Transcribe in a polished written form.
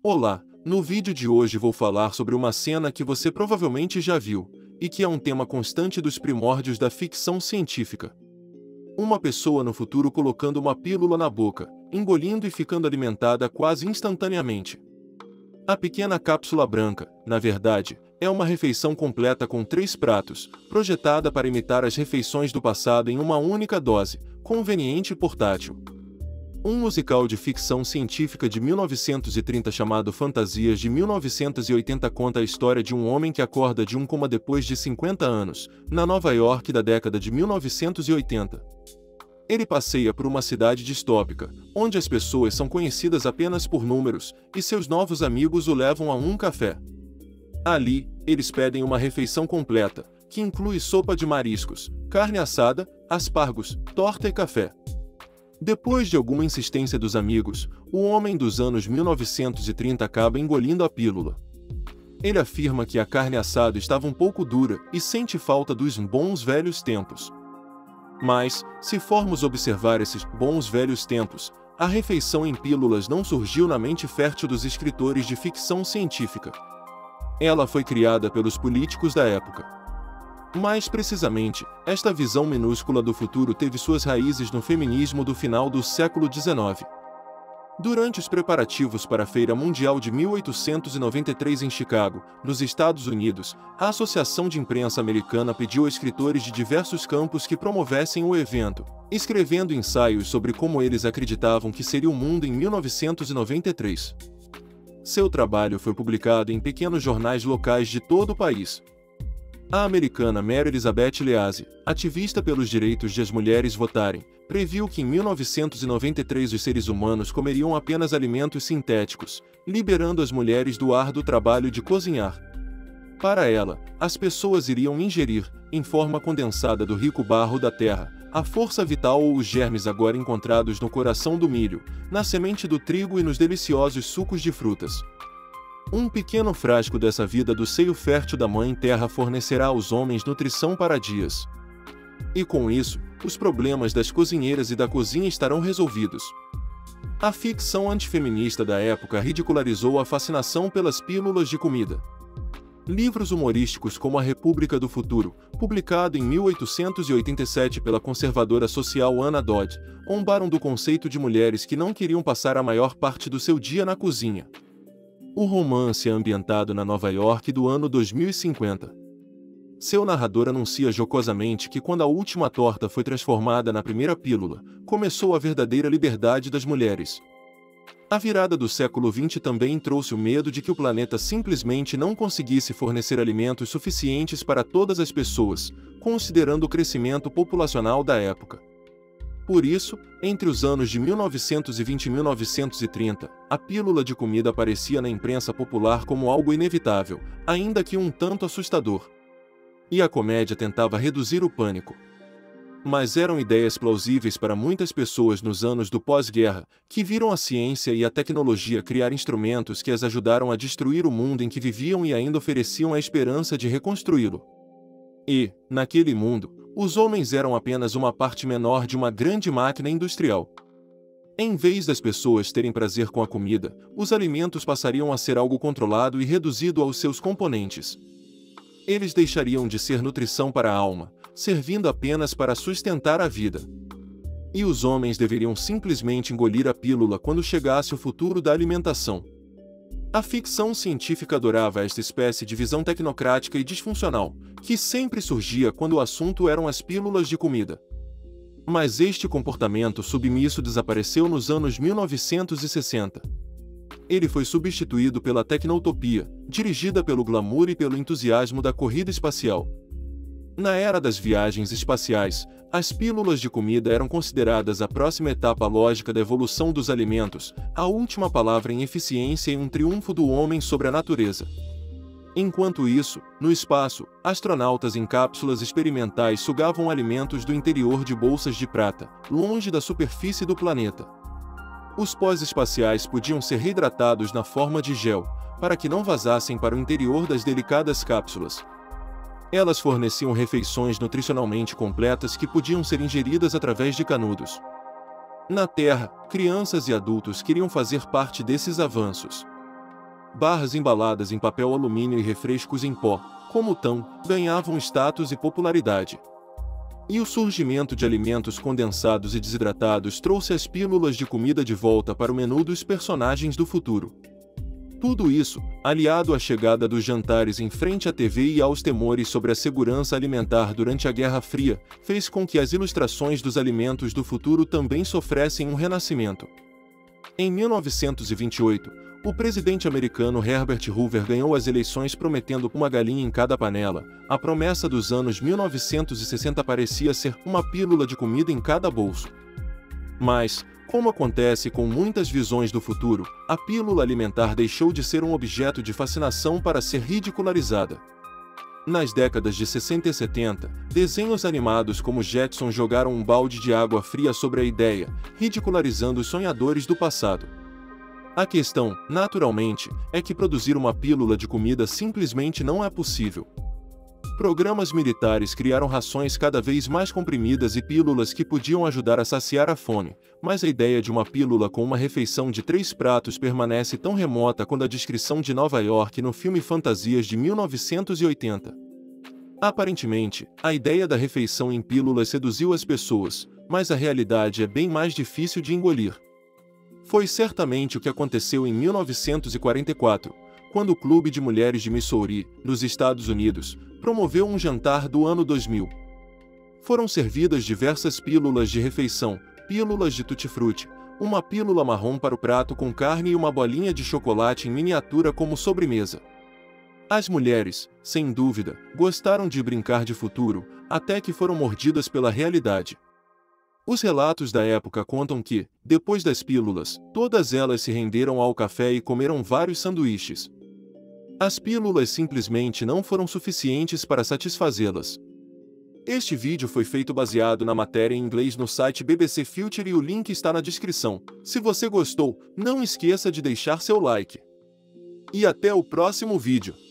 Olá, no vídeo de hoje vou falar sobre uma cena que você provavelmente já viu, e que é um tema constante dos primórdios da ficção científica. Uma pessoa no futuro colocando uma pílula na boca, engolindo e ficando alimentada quase instantaneamente. A pequena cápsula branca, na verdade, é uma refeição completa com 3 pratos, projetada para imitar as refeições do passado em uma única dose, conveniente e portátil. Um musical de ficção científica de 1930 chamado Fantasias de 1980 conta a história de um homem que acorda de um coma depois de 50 anos, na Nova York da década de 1980. Ele passeia por uma cidade distópica, onde as pessoas são conhecidas apenas por números, e seus novos amigos o levam a um café. Ali, eles pedem uma refeição completa, que inclui sopa de mariscos, carne assada, aspargos, torta e café. Depois de alguma insistência dos amigos, o homem dos anos 1930 acaba engolindo a pílula. Ele afirma que a carne assada estava um pouco dura e sente falta dos bons velhos tempos. Mas, se formos observar esses bons velhos tempos, a refeição em pílulas não surgiu na mente fértil dos escritores de ficção científica. Ela foi criada pelos políticos da época. Mais precisamente, esta visão minúscula do futuro teve suas raízes no feminismo do final do século XIX. Durante os preparativos para a Feira Mundial de 1893 em Chicago, nos Estados Unidos, a Associação de Imprensa Americana pediu a escritores de diversos campos que promovessem o evento, escrevendo ensaios sobre como eles acreditavam que seria o mundo em 1993. Seu trabalho foi publicado em pequenos jornais locais de todo o país. A americana Mary Elizabeth Lease, ativista pelos direitos de as mulheres votarem, previu que em 1993 os seres humanos comeriam apenas alimentos sintéticos, liberando as mulheres do árduo trabalho de cozinhar. Para ela, as pessoas iriam ingerir, em forma condensada do rico barro da terra, a força vital ou os germes agora encontrados no coração do milho, na semente do trigo e nos deliciosos sucos de frutas. Um pequeno frasco dessa vida do seio fértil da Mãe Terra fornecerá aos homens nutrição para dias. E com isso, os problemas das cozinheiras e da cozinha estarão resolvidos. A ficção antifeminista da época ridicularizou a fascinação pelas pílulas de comida. Livros humorísticos como A República do Futuro, publicado em 1887 pela conservadora social Anna Dodd, zombaram do conceito de mulheres que não queriam passar a maior parte do seu dia na cozinha. O romance é ambientado na Nova York do ano 2050. Seu narrador anuncia jocosamente que quando a última torta foi transformada na primeira pílula, começou a verdadeira liberdade das mulheres. A virada do século XX também trouxe o medo de que o planeta simplesmente não conseguisse fornecer alimentos suficientes para todas as pessoas, considerando o crescimento populacional da época. Por isso, entre os anos de 1920 e 1930, a pílula de comida aparecia na imprensa popular como algo inevitável, ainda que um tanto assustador. E a comédia tentava reduzir o pânico. Mas eram ideias plausíveis para muitas pessoas nos anos do pós-guerra, que viram a ciência e a tecnologia criar instrumentos que as ajudaram a destruir o mundo em que viviam e ainda ofereciam a esperança de reconstruí-lo. E, naquele mundo, os homens eram apenas uma parte menor de uma grande máquina industrial. Em vez das pessoas terem prazer com a comida, os alimentos passariam a ser algo controlado e reduzido aos seus componentes. Eles deixariam de ser nutrição para a alma, servindo apenas para sustentar a vida. E os homens deveriam simplesmente engolir a pílula quando chegasse o futuro da alimentação. A ficção científica adorava esta espécie de visão tecnocrática e disfuncional, que sempre surgia quando o assunto eram as pílulas de comida. Mas este comportamento submisso desapareceu nos anos 1960. Ele foi substituído pela tecnoutopia, dirigida pelo glamour e pelo entusiasmo da corrida espacial. Na era das viagens espaciais, as pílulas de comida eram consideradas a próxima etapa lógica da evolução dos alimentos, a última palavra em eficiência e um triunfo do homem sobre a natureza. Enquanto isso, no espaço, astronautas em cápsulas experimentais sugavam alimentos do interior de bolsas de prata, longe da superfície do planeta. Os pós-espaciais podiam ser reidratados na forma de gel, para que não vazassem para o interior das delicadas cápsulas. Elas forneciam refeições nutricionalmente completas que podiam ser ingeridas através de canudos. Na Terra, crianças e adultos queriam fazer parte desses avanços. Barras embaladas em papel alumínio e refrescos em pó, como o Tão, ganhavam status e popularidade. E o surgimento de alimentos condensados e desidratados trouxe as pílulas de comida de volta para o menu dos personagens do futuro. Tudo isso, aliado à chegada dos jantares em frente à TV e aos temores sobre a segurança alimentar durante a Guerra Fria, fez com que as ilustrações dos alimentos do futuro também sofressem um renascimento. Em 1928, o presidente americano Herbert Hoover ganhou as eleições prometendo uma galinha em cada panela. A promessa dos anos 1960 parecia ser uma pílula de comida em cada bolso. Mas, como acontece com muitas visões do futuro, a pílula alimentar deixou de ser um objeto de fascinação para ser ridicularizada. Nas décadas de 60 e 70, desenhos animados como Jetson jogaram um balde de água fria sobre a ideia, ridicularizando os sonhadores do passado. A questão, naturalmente, é que produzir uma pílula de comida simplesmente não é possível. Programas militares criaram rações cada vez mais comprimidas e pílulas que podiam ajudar a saciar a fome, mas a ideia de uma pílula com uma refeição de 3 pratos permanece tão remota quanto a descrição de Nova York no filme Fantasias de 1980. Aparentemente, a ideia da refeição em pílulas seduziu as pessoas, mas a realidade é bem mais difícil de engolir. Foi certamente o que aconteceu em 1944, quando o Clube de Mulheres de Missouri, nos Estados Unidos, promoveu um jantar do ano 2000. Foram servidas diversas pílulas de refeição, pílulas de tutti-frutti, uma pílula marrom para o prato com carne e uma bolinha de chocolate em miniatura como sobremesa. As mulheres, sem dúvida, gostaram de brincar de futuro, até que foram mordidas pela realidade. Os relatos da época contam que, depois das pílulas, todas elas se renderam ao café e comeram vários sanduíches. As pílulas simplesmente não foram suficientes para satisfazê-las. Este vídeo foi feito baseado na matéria em inglês no site BBC Future e o link está na descrição. Se você gostou, não esqueça de deixar seu like. E até o próximo vídeo.